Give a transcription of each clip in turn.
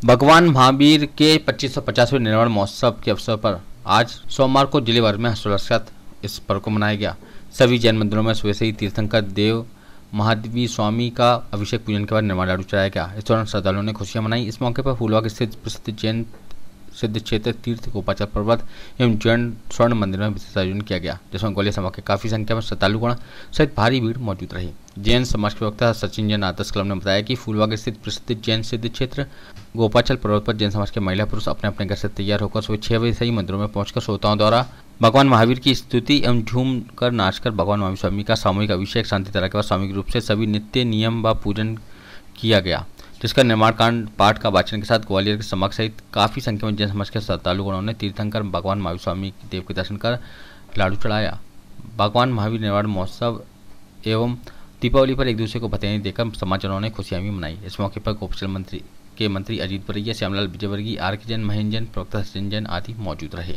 भगवान महावीर के 2550वें निर्वाण महोत्सव के अवसर पर आज सोमवार को जिले भर में हर्षोल्लास के साथ इस पर्व को मनाया गया। सभी जैन मंदिरों में सुबह से ही तीर्थंकर देव महादेवी स्वामी का अभिषेक पूजन के बाद निर्माण लाडू चढ़ाया गया। इस दौरान श्रद्धालुओं ने खुशियां मनाई। इस मौके पर फूलबाग स्थित प्रसिद्ध जैन सिद्ध क्षेत्र तीर्थ गोपाचल पर्वत एवं जैन स्वर्ण मंदिर में विशेष आयोजन किया गया, जिसमें ग्वालियर समाज के काफी संख्या में श्रद्धालुगण सहित भारी भीड़ मौजूद रही। जैन समाज के प्रवक्ता सचिन जैन आदर्श क्लब ने बताया कि फूलबाग स्थित प्रसिद्ध जैन सिद्ध क्षेत्र गोपाचल पर्वत पर जैन समाज के महिला पुरुष अपने अपने घर से तैयार होकर सुबह 6 बजे से ही मंदिरों में पहुंचकर श्रोताओं द्वारा भगवान महावीर की स्तुति एवं झूम कर नाचकर भगवान महावीर स्वामी का सामूहिक अभिषेक शांति तरह के बाद सामूहिक रूप से सभी नित्य नियम व पूजन किया गया, जिसका निर्माण कांड पाठ का वाचन के साथ ग्वालियर के समाज सहित काफी संख्या में जैन समाज के श्रद्धालुगणों ने तीर्थंकर भगवान महावीर स्वामी देव के दर्शन कर लाडू चढ़ाया। भगवान महावीर निर्वाण महोत्सव एवं दीपावली पर एक दूसरे को बधाई देकर समाजजनों ने खुशियां भी मनाई। इस मौके पर गोपाचल मंत्री अजीत बरैया, श्यामलाल विजयवर्गीय, आर के जैन, महेंद्र जैन, प्रवक्ता सचिन जैन आदि मौजूद रहे।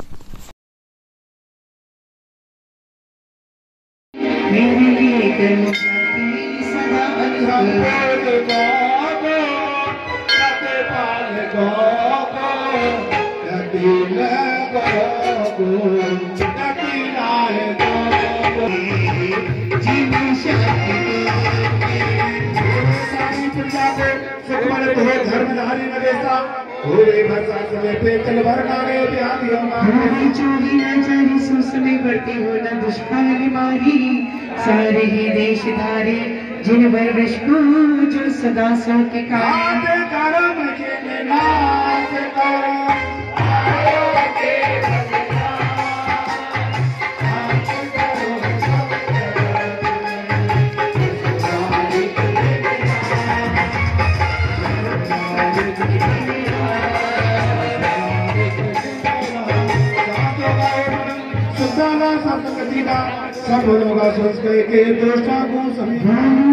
सारे ही देश धारे जिन वर्ष को जो सदा सो के सब लोगों का सोच के दोस्तों को सभी